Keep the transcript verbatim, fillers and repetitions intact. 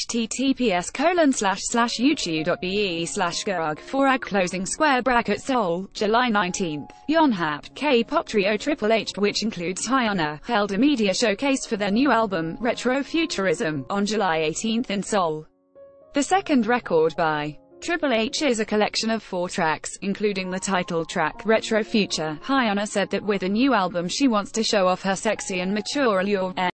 https colon slash slash youtube.be slash garag forag closing square bracket Seoul, July nineteenth. Yonhap, K-pop trio Triple H, which includes Hyuna, held a media showcase for their new album, Retrofuturism, on July eighteenth in Seoul. The second record by Triple H is a collection of four tracks, including the title track, Retro Future. Hyuna said that with the new album she wants to show off her sexy and mature allure.